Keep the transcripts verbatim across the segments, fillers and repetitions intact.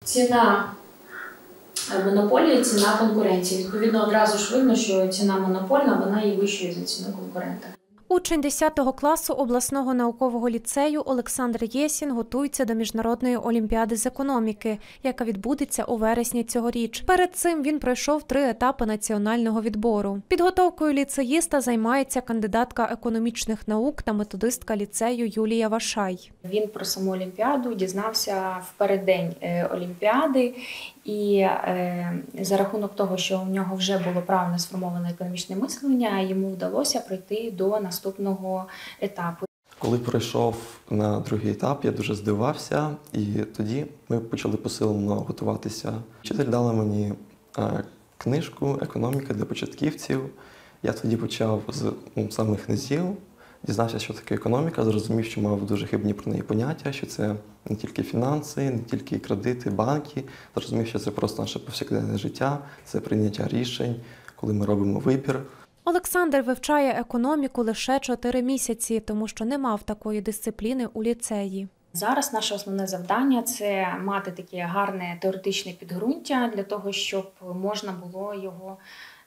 Ціна монополії, ціна конкуренції. Відповідно, одразу ж видно, що ціна монопольна, вона є вищою за ціну конкурента. Учень десятого класу обласного наукового ліцею Олександр Єсін готується до міжнародної олімпіади з економіки, яка відбудеться у вересні цьогоріч. Перед цим він пройшов три етапи національного відбору. Підготовкою ліцеїста займається кандидатка економічних наук та методистка ліцею Юлія Вашай. Він про саму олімпіаду дізнався в переддень олімпіади, і е, за рахунок того, що в нього вже було правильно сформоване економічне мислення, йому вдалося пройти до наступного етапу. Коли пройшов на другий етап, я дуже здивувався, і тоді ми почали посилено готуватися. Вчитель дала мені е, книжку «Економіка для початківців». Я тоді почав з ну, самих низів, дізнався, що таке економіка, зрозумів, що мав дуже хибні про неї поняття, що це не тільки фінанси, не тільки кредити, банки. Зрозумів, що це просто наше повсякденне життя, це прийняття рішень, коли ми робимо вибір. Олександр вивчає економіку лише чотири місяці, тому що не мав такої дисципліни у ліцеї. Зараз наше основне завдання – це мати таке гарне теоретичне підґрунтя для того, щоб можна було його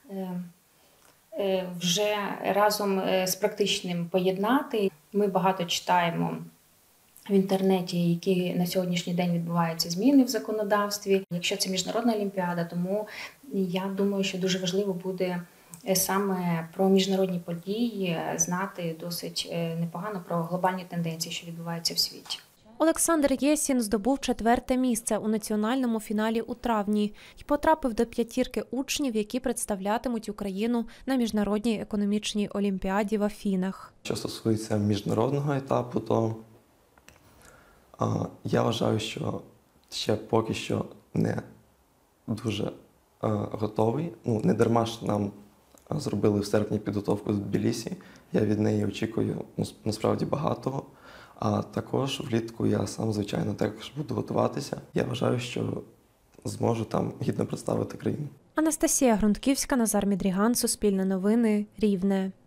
вже разом з практичним поєднати. Ми багато читаємо в інтернеті, які на сьогоднішній день відбуваються зміни в законодавстві. Якщо це міжнародна олімпіада, тому я думаю, що дуже важливо буде саме про міжнародні події знати досить непогано про глобальні тенденції, що відбуваються в світі. Олександр Єсін здобув четверте місце у національному фіналі у травні і потрапив до п'ятірки учнів, які представлятимуть Україну на міжнародній економічній олімпіаді в Афінах. Що стосується міжнародного етапу, то а, я вважаю, що ще поки що не дуже а, готовий. Ну, не дарма ж нам зробили в серпні підготовку в Тбілісі. Я від неї очікую ну, насправді багатого. А також влітку я сам, звичайно, також буду готуватися. Я вважаю, що зможу там гідно представити країну. Анастасія Грунтківська, Назар Мідріган, Суспільне новини, Рівне.